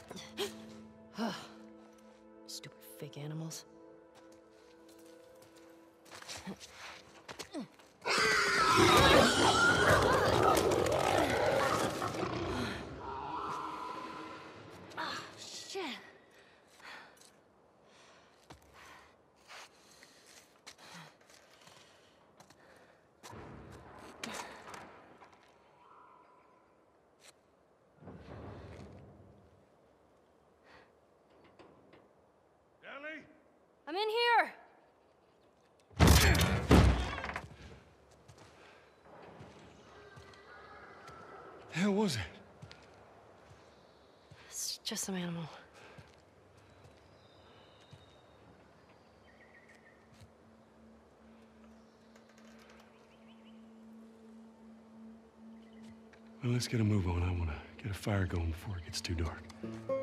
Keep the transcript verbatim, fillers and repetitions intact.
Stupid fake animals. Oh, shit. I'm in here! The hell was it? It's just some animal. Well, let's get a move on. I want to get a fire going before it gets too dark.